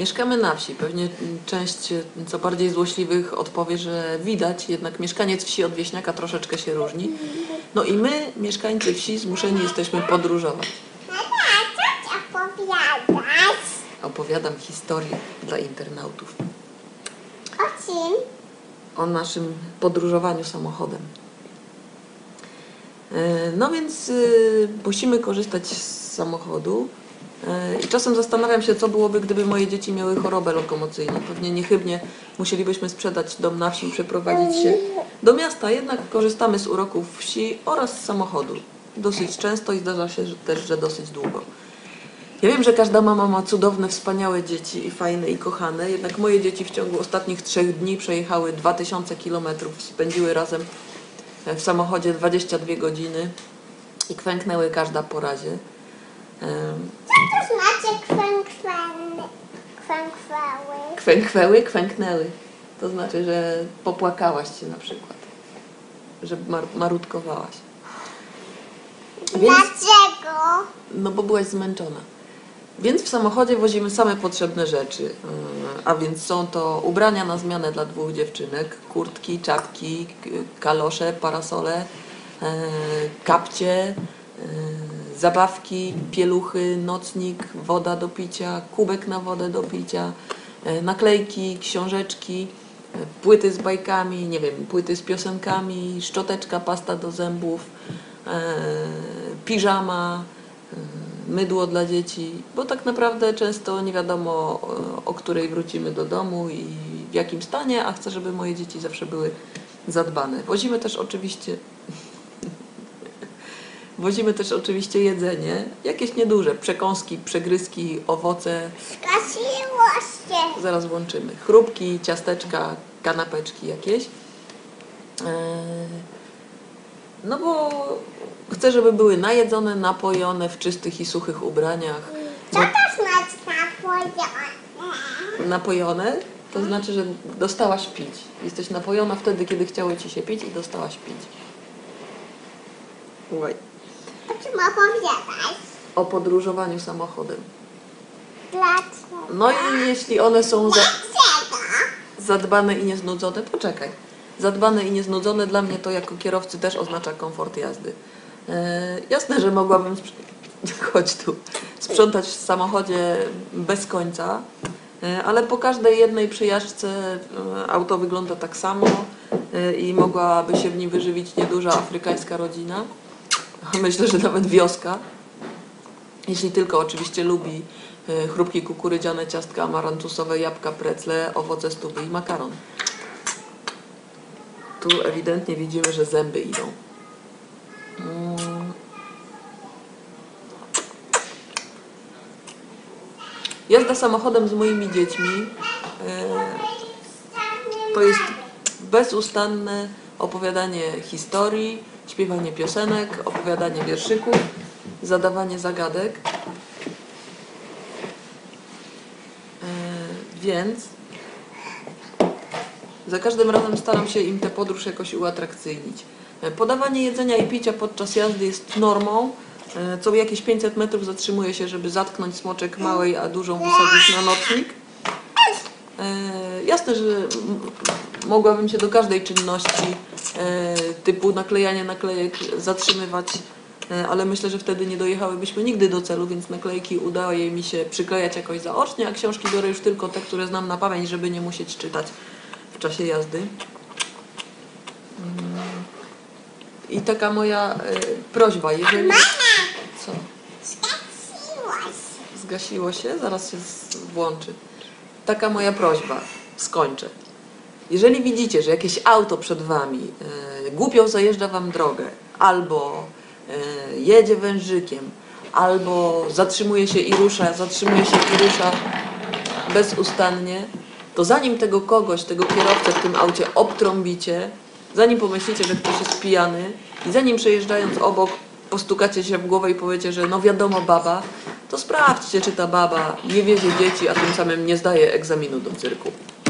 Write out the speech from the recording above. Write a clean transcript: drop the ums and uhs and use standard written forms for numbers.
Mieszkamy na wsi. Pewnie część co bardziej złośliwych odpowie, że widać, jednak mieszkaniec wsi od wieśniaka troszeczkę się różni. No i my, mieszkańcy wsi, zmuszeni jesteśmy podróżować. Co opowiadasz? Opowiadam historię dla internautów O czym? o naszym podróżowaniu samochodem. No więc musimy korzystać z samochodu i czasem zastanawiam się, co byłoby, gdyby moje dzieci miały chorobę lokomocyjną. Pewnie niechybnie musielibyśmy sprzedać dom na wsi i przeprowadzić się do miasta, jednak korzystamy z uroków wsi oraz z samochodu. Dosyć często i zdarza się też, że dosyć długo. Ja wiem, że każda mama ma cudowne, wspaniałe dzieci i fajne i kochane, jednak moje dzieci w ciągu ostatnich 3 dni przejechały 2000 km, spędziły razem w samochodzie 22 godziny i kwęknęły każda po razie. Co to znaczy kwękwały? Kwęknęły, kwęknęły. To znaczy, że popłakałaś się na przykład, że marutkowałaś. Dlaczego? No bo byłaś zmęczona. Więc w samochodzie wozimy same potrzebne rzeczy, a więc są to ubrania na zmianę dla 2 dziewczynek, kurtki, czapki, kalosze, parasole, kapcie, zabawki, pieluchy, nocnik, woda do picia, kubek na wodę do picia, naklejki, książeczki, płyty z bajkami, nie wiem, płyty z piosenkami, szczoteczka, pasta do zębów, piżama, mydło dla dzieci, bo tak naprawdę często nie wiadomo, o której wrócimy do domu i w jakim stanie, a chcę, żeby moje dzieci zawsze były zadbane. Wozimy też oczywiście jedzenie, jakieś nieduże, przekąski, przegryzki, owoce. Skasiło się. Zaraz włączymy. Chrupki, ciasteczka, kanapeczki jakieś. No bo chcę, żeby były najedzone, napojone, w czystych i suchych ubraniach. Co to znaczy napojone? Napojone to znaczy, że dostałaś pić. Jesteś napojona wtedy, kiedy chciało ci się pić i dostałaś pić. Oj. O czym opowiadasz? O podróżowaniu samochodem. Dlaczego? No i jeśli one są Dlaczego? zadbane i nieznudzone, poczekaj. Zadbane i nieznudzone dla mnie to jako kierowcy też oznacza komfort jazdy. Jasne, że mogłabym chodź tu, sprzątać w samochodzie bez końca, ale po każdej jednej przejażdżce auto wygląda tak samo i mogłaby się w nim wyżywić nieduża afrykańska rodzina. Myślę, że nawet wioska. Jeśli tylko oczywiście lubi chrupki kukurydziane, ciastka amarantusowe, jabłka, precle, owoce stówy i makaron. Tu ewidentnie widzimy, że zęby idą. Jazda samochodem z moimi dziećmi to jest bezustanne opowiadanie historii, śpiewanie piosenek, opowiadanie wierszyków, zadawanie zagadek. Więc za każdym razem staram się im tę podróż jakoś uatrakcyjnić. Podawanie jedzenia i picia podczas jazdy jest normą. Co jakieś 500 metrów zatrzymuję się, żeby zatknąć smoczek małej, a dużą wysadzić na nocnik. Jasne, że mogłabym się do każdej czynności typu naklejanie naklejek zatrzymywać, ale myślę, że wtedy nie dojechałybyśmy nigdy do celu, więc naklejki udaje mi się przyklejać jakoś zaocznie, a książki biorę już tylko te, które znam na pamięć, żeby nie musieć czytać w czasie jazdy. I taka moja prośba, jeżeli... Co? Zgasiło się? Zaraz się włączy. Taka moja prośba. Skończę. Jeżeli widzicie, że jakieś auto przed wami głupio zajeżdża wam drogę, albo jedzie wężykiem, albo zatrzymuje się i rusza bezustannie, to zanim tego kogoś, tego kierowcę w tym aucie obtrąbicie, zanim pomyślicie, że ktoś jest pijany i zanim przejeżdżając obok postukacie się w głowę i powiecie, że no wiadomo baba, to sprawdźcie, czy ta baba nie wiezie dzieci, a tym samym nie zdaje egzaminu do cyrku.